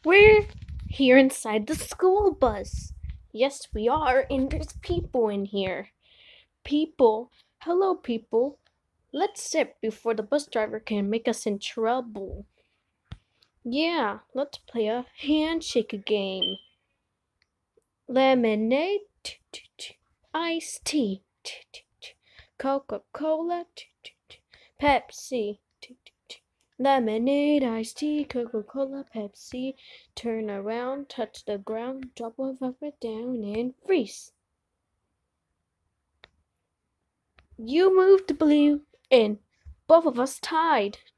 We're here inside the school bus. Yes, we are, and there's people in here. People. Hello, people. Let's sit before the bus driver can make us in trouble. Yeah, let's play a handshake game. Lemonade, iced tea, Coca-Cola, Pepsi, lemonade, iced tea, Coca-Cola, Pepsi. Turn around, touch the ground, drop one of it down, and freeze. You moved blue, and both of us tied.